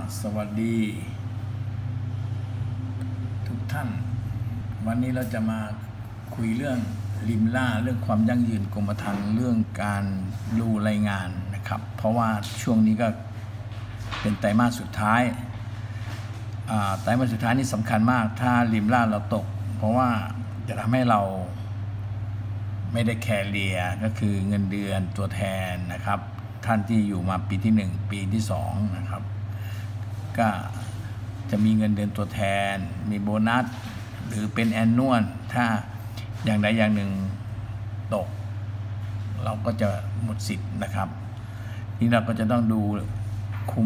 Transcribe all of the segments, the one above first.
สวัสดีทุกท่านวันนี้เราจะมาคุยเรื่องริมล่าเรื่องความยั่งยืนกรมธรรม์เรื่องการดูรายงานนะครับเพราะว่าช่วงนี้ก็เป็นไตรมาสสุดท้ายไตรมาสสุดท้ายนี่สำคัญมากถ้าริมล่าเราตกเพราะว่าจะทำให้เราไม่ได้แคเรียก็คือเงินเดือนตัวแทนนะครับท่านที่อยู่มาปีที่1ปีที่2นะครับก็จะมีเงินเดือนตัวแทนมีโบนัสหรือเป็นแอนนวลถ้าอย่างใดอย่างหนึ่งตกเราก็จะหมดสิทธิ์นะครับนี่เราก็จะต้องดูคุม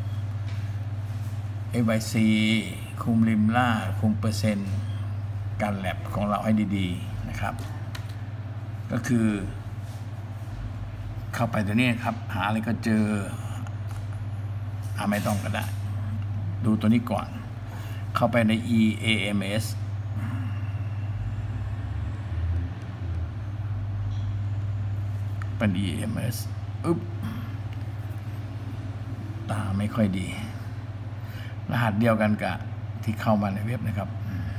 FYC คุมริมล่าคุมเปอร์เซ็นต์การแลบของเราให้ดีๆนะครับก็คือเข้าไปตัวนี้ครับหาอะไรก็เจอไม่ต้องก็ได้ดูตัวนี้ก่อนเข้าไปใน EAMS เป็น EAMS ตาไม่ค่อยดีรหัสเดียวกันกับที่เข้ามาในเว็บนะครับ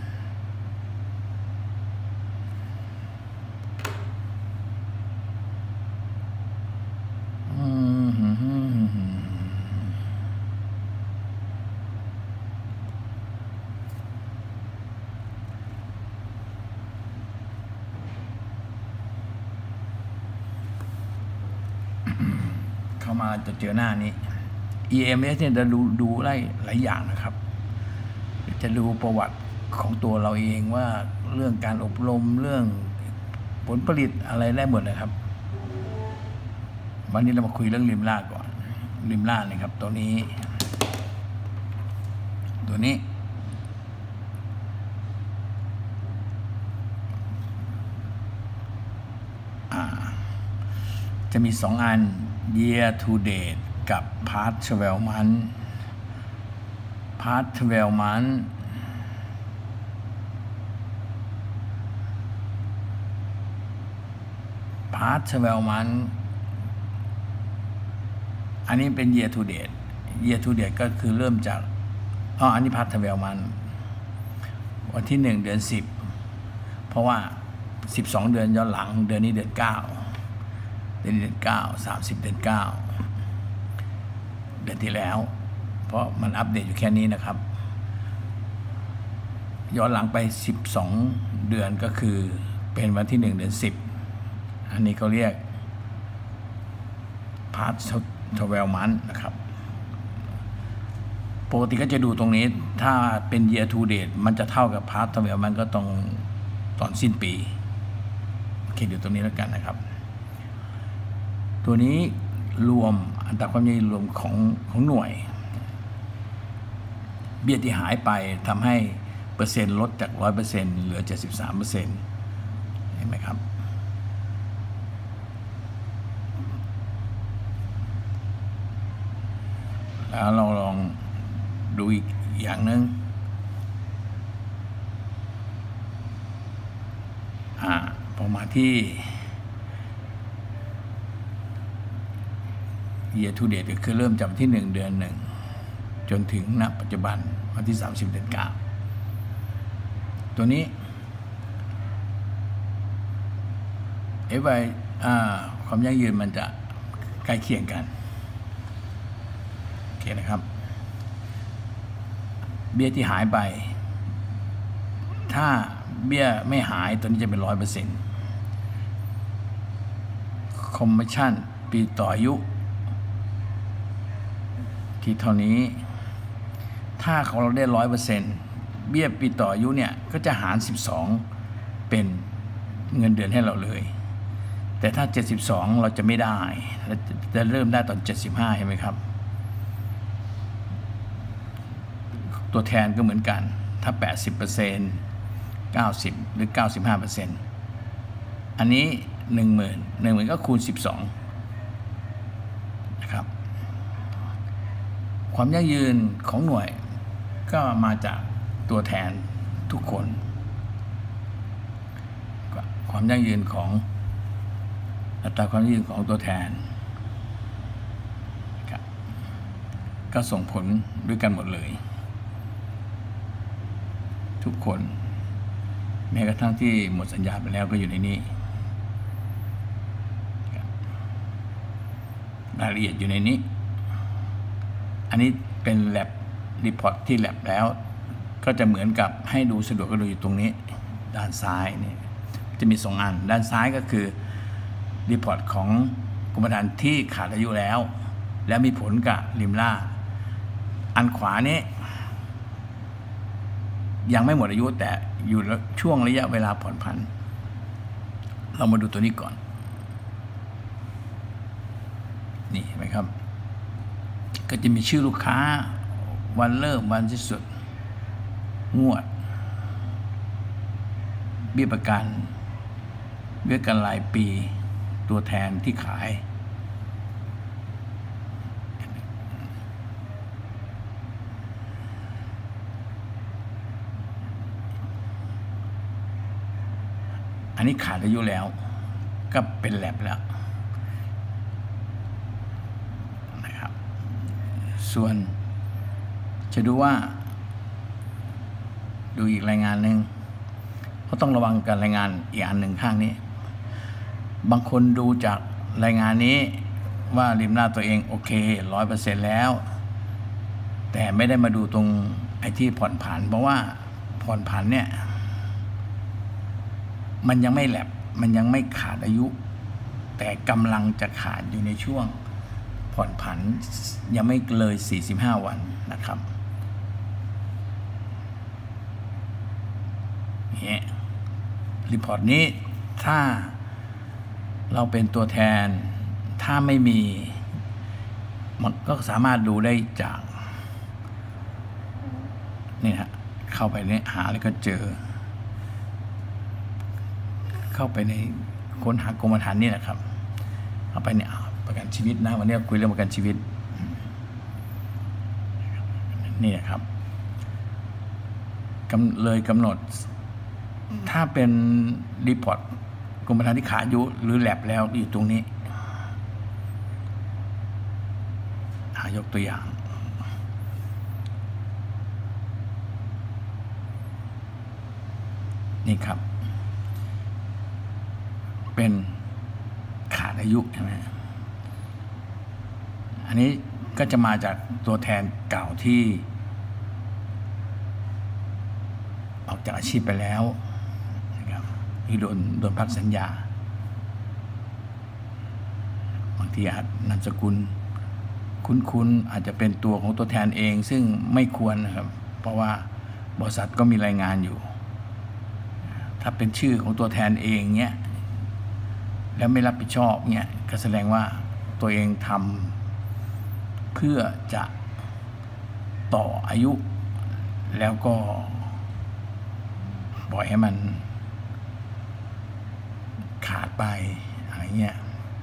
เข้ามาจะเจอหน้านี้ EMS เนี่ยจะดูได้หลายอย่างนะครับจะดูประวัติของตัวเราเองว่าเรื่องการอบรมเรื่องผลผลิตอะไรได้หมดเลยครับวันนี้เรามาคุยเรื่องริมล่าก่อนริมล่าเลยครับตัวนี้จะมี2อัน year to date กับ past 12 month past 12 month past 12 month อันนี้เป็น year to date year to date ก็คือเริ่มจากอันนี้ past 12 month วันที่1เดือน10เพราะว่า12เดือนย้อนหลังเดือนนี้เดือน9เดือน9 30เดือน9เดือนที่แล้วเพราะมันอัปเดตอยู่แค่นี้นะครับย้อนหลังไป12เดือนก็คือเป็นวันที่1เดือน10อันนี้เขาเรียก past 12 month นะครับปกติก็จะดูตรงนี้ถ้าเป็น year to date มันจะเท่ากับ past 12 month ก็ตรงตอนสิ้นปีโอเคดูตรงนี้แล้วกันนะครับตัวนี้รวมอัตราความยั่งยืนรวมของหน่วยเบี้ยที่หายไปทำให้เปอร์เซ็นต์ลดจาก 100% เหลือ 73% เห็นไหมครับแล้วเราลองดูอีกอย่างนึงพอมาที่year to date ก็คือเริ่มจากวันที่1เดือน1จนถึงณปัจจุบันวันที่30เดือน9ตัวนี้FY ความยั่งยืนมันจะใกล้เคียงกันโอเคนะครับเบี้ยที่หายไปถ้าเบี้ยไม่หายตัวนี้จะเป็น 100% คอมมิชชั่นปีต่ออายุที่เท่านี้ถ้าของเราได้ 100% เบี้ยปีต่ออายุเนี่ยก็จะหาร12เป็นเงินเดือนให้เราเลยแต่ถ้า72เราจะไม่ได้จะเริ่มได้ตอน75เห็นไหมครับตัวแทนก็เหมือนกันถ้า 80% 90หรือ 95% อันนี้ 10,000 ก็คูณ12นะครับความยั่งยืนของหน่วยก็มาจากตัวแทนทุกคนความยั่งยืนของอัตราความยั่งยืนของตัวแทนครับก็ส่งผลด้วยกันหมดเลยทุกคนแม้กระทั่งที่หมดสัญญาไปแล้วก็อยู่ในนี้รายละเอียดอยู่ในนี้อันนี้เป็นแลบรีพอร์ตที่แลบแล้วก็จะเหมือนกับให้ดูสะดวกก็ดูอยู่ตรงนี้ด้านซ้ายนี่จะมี2 อันด้านซ้ายก็คือรีพอร์ตของกรมธรรม์ที่ขาดอายุแล้วมีผลกับริมล่าอันขวานี้ยังไม่หมดอายุแต่อยู่ช่วงระยะเวลาผ่อนผันเรามาดูตัวนี้ก่อนนี่เห็นไหมครับก็จะมีชื่อลูกค้าวันเริ่มวันสิ้นสุดงวดเบี้ยประกันเบี้ยกันรายปีตัวแทนที่ขายอันนี้ขาดอายุแล้วก็เป็นแลบแล้วนะครับส่วนจะดูว่าดูอีกรายงานหนึ่งเขาต้องระวังการรายงานอีกอันหนึ่งข้างนี้บางคนดูจากรายงานนี้ว่าริมหน้าตัวเองโอเค 100% แล้วแต่ไม่ได้มาดูตรงไอ้ที่ผ่อนผันเพราะว่าผ่อนผันเนี่ยมันยังไม่แลบมันยังไม่ขาดอายุแต่กำลังจะขาดอยู่ในช่วงผ่อนผันยังไม่เลย45 วันนะครับเนี่ยรีพอร์ตนี้ถ้าเราเป็นตัวแทนถ้าไม่มีมันก็สามารถดูได้จากนี่ฮะเข้าไปเนี่ยหาแล้วก็เจอเข้าไปในค้นหากรมธรรม์นี่แหละครับเอาไปเนี่ยประกันชีวิตนะวันนี้คุยเรื่องประกันชีวิตนี่นะครับเลยกำหนดถ้าเป็นรีพอร์ตกรมธรรม์ที่ขาดอายุหรือแลบแล้วอยู่ตรงนี้ยกตัวอย่างนี่ครับเป็นขาดอายุใช่ไหมอันนี้ก็จะมาจากตัวแทนเก่าที่ออกจากอาชีพไปแล้วนะครับที่โดนพักสัญญาบางทีอาจนามสกุลคุ้นอาจจะเป็นตัวของตัวแทนเองซึ่งไม่ควรนะครับเพราะว่าบริษัทก็มีรายงานอยู่ถ้าเป็นชื่อของตัวแทนเองเนี้ยแล้วไม่รับผิดชอบเนี่ยก็แสดงว่าตัวเองทำเพื่อจะต่ออายุแล้วก็ปล่อยให้มันขาดไปอะไรเงี้ย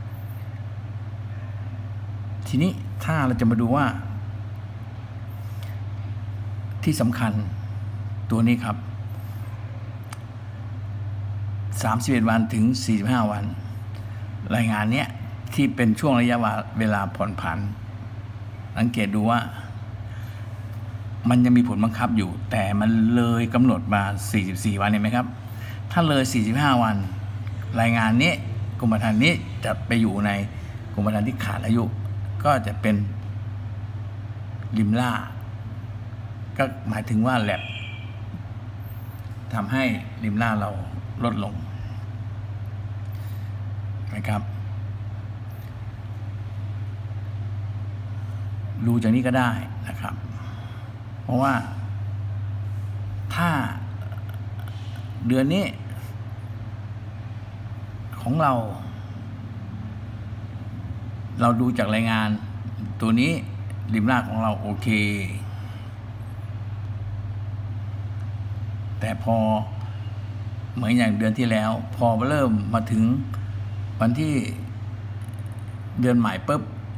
ทีนี้ถ้าเราจะมาดูว่าที่สำคัญตัวนี้ครับ31 วันถึง45 วันรายงานเนี้ยที่เป็นช่วงระยะเวลาผ่อนผันสังเกตดูว่ามันยังมีผลบังคับอยู่แต่มันเลยกำหนดมา44 วันเห็นไหมครับถ้าเลย45 วันรายงานนี้กรมธรรม์นี้จะไปอยู่ในกรมธรรม์ที่ขาดอายุก็จะเป็นริมล่าก็หมายถึงว่าแลบทำให้ริมล่าเราลดลงนะครับดูจากนี้ก็ได้นะครับเพราะว่าถ้าเดือนนี้ของเราดูจากรายงานตัวนี้ริมล่าของเราโอเคแต่พอเหมือนอย่างเดือนที่แล้วพอเริ่มมาถึงวันที่เดือนใหม่ปุ๊บ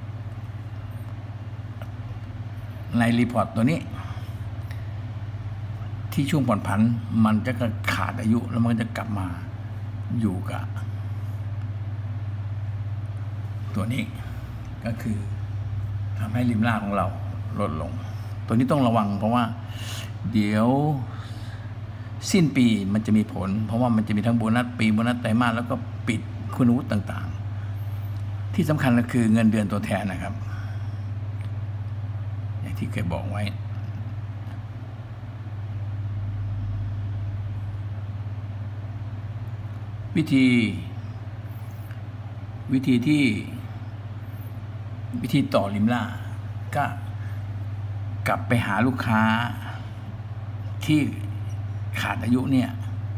ในรีพอร์ตตัวนี้ที่ช่วงผ่อนผันมันจะขาดอายุแล้วมันจะกลับมาอยู่กับตัวนี้ก็คือทำให้ริมล่าของเราลดลงตัวนี้ต้องระวังเพราะว่าเดี๋ยวสิ้นปีมันจะมีผลเพราะว่ามันจะมีทั้งโบนัสปีโบนัสไตรมาสแล้วก็ปิดคุณวุฒิต่างๆที่สำคัญก็คือเงินเดือนตัวแทนนะครับอย่างที่เคยบอกไว้วิธีต่อริมล่าก็กลับไปหาลูกค้าที่ขาดอายุเนี่ย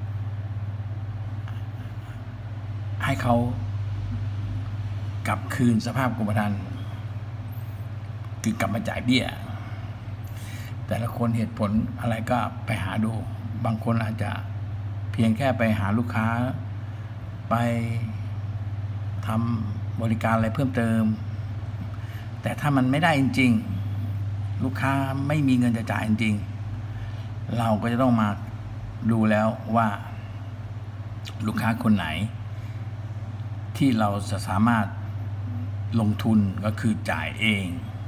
ให้เขากลับคืนสภาพกรมธรรม์คือกลับมาจ่ายเบี้ยแต่ละคนเหตุผลอะไรก็ไปหาดูบางคนอาจจะเพียงแค่ไปหาลูกค้าไปทำบริการอะไรเพิ่มเติมแต่ถ้ามันไม่ได้จริงๆลูกค้าไม่มีเงินจะจ่ายจริงๆเราก็จะต้องมาดูแล้วว่าลูกค้าคนไหนที่เราจะสามารถลงทุนก็คือจ่ายเอง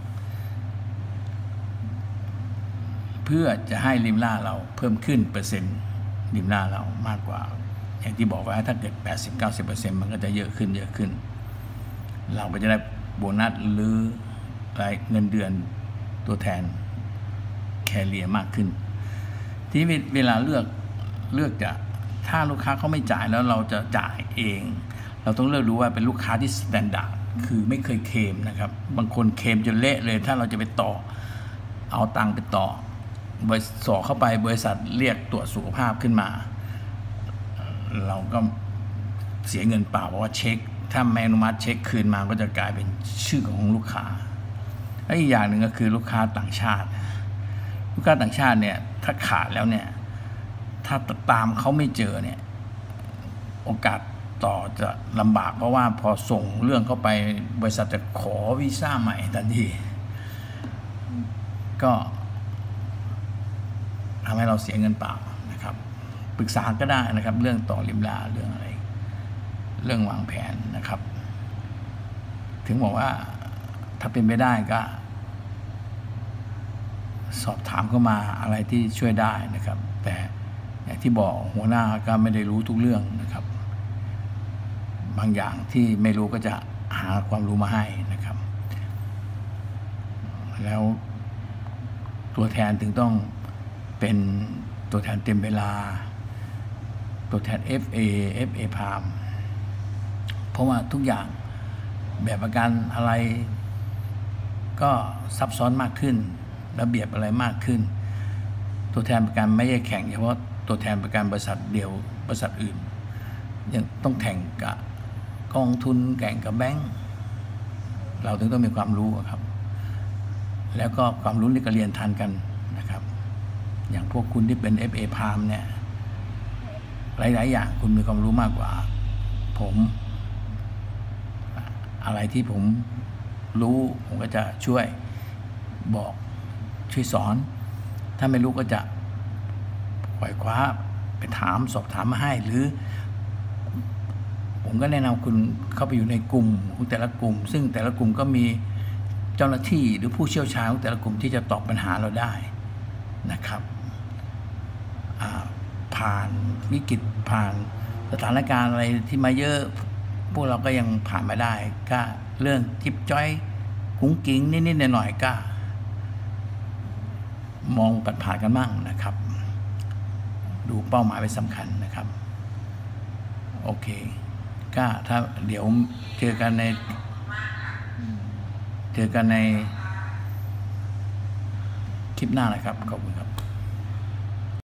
เพื่อจะให้ริมล่าเราเพิ่มขึ้นเปอร์เซ็นต์ริมล่าเรามากกว่าอย่างที่บอกไว้ถ้าเกิด 80-90% มันก็จะเยอะขึ้นเราก็จะได้โบนัสหรือรายเงินเดือนตัวแทนแคเรียมากขึ้นที่เวลาเลือกจะถ้าลูกค้าเขาไม่จ่ายแล้วเราจะจ่ายเองเราต้องเลือกดูว่าเป็นลูกค้าที่สแตนดาร์ดคือไม่เคยเคลมนะครับบางคนเคลมจนเละเลยถ้าเราจะไปต่อเอาตังค์ไปต่อบริษัทสอเข้าไปบริษัทเรียกตรวจสุขภาพขึ้นมาเราก็เสียเงินเปล่าเพราะว่าเช็คถ้าไม่อนุมัติเช็คคืนมาก็จะกลายเป็นชื่อของลูกค้าและอีกอย่างหนึ่งก็คือลูกค้าต่างชาติเนี่ยถ้าขาดแล้วเนี่ยถ้าตามเขาไม่เจอเนี่ยโอกาสต่อจะลำบากเพราะว่าพอส่งเรื่องเข้าไปบริษัทจะขอวีซ่าใหม่ทันทีก็ทำให้เราเสียเงินเปล่านะครับปรึกษาก็ได้นะครับเรื่องต่อริมล่าเรื่องอะไรเรื่องวางแผนนะครับถึงบอกว่าถ้าเป็นไปได้ก็สอบถามเข้ามาอะไรที่ช่วยได้นะครับแต่อย่างที่บอกหัวหน้าก็ไม่ได้รู้ทุกเรื่องนะครับบางอย่างที่ไม่รู้ก็จะหาความรู้มาให้นะครับแล้วตัวแทนถึงต้องเป็นตัวแทนเต็มเวลาตัวแทน FA พามเพราะว่าทุกอย่างแบบประกันอะไรก็ซับซ้อนมากขึ้นระเบียบอะไรมากขึ้นตัวแทนประกันไม่ใช่แข่งเฉพาะตัวแทนประกันบริษัทเดียวบริษัทอื่นยังต้องแข่งกับกองทุนแข่งกับแบงก์เราถึงต้องมีความรู้ครับแล้วก็ความรู้นี่ก็เรียนทันกันนะครับอย่างพวกคุณที่เป็น FA พามเนี่ยหลายๆอย่างคุณมีความรู้มากกว่าผมอะไรที่ผมรู้ผมก็จะช่วยบอกช่วยสอนถ้าไม่รู้ก็จะปล่อยคว้าไปถามสอบถามมาให้หรือผมก็แนะนำคุณเข้าไปอยู่ในกลุ่มของแต่ละกลุ่มซึ่งแต่ละกลุ่มก็มีเจ้าหน้าที่หรือผู้เชี่ยวชาญของแต่ละกลุ่มที่จะตอบปัญหาเราได้นะครับผ่านวิกฤตผ่านสถานการณ์อะไรที่มาเยอะพวกเราก็ยังผ่านมาได้ก็เรื่องจิ๊บจ้อยกุ้งกิ้งนิดๆหน่อยๆก็มองกันผ่านกันบ้างนะครับดูเป้าหมายเป็นสำคัญนะครับโอเคก็ถ้าเดี๋ยวเจอกันในคลิปหน้านะครับขอบคุณครับ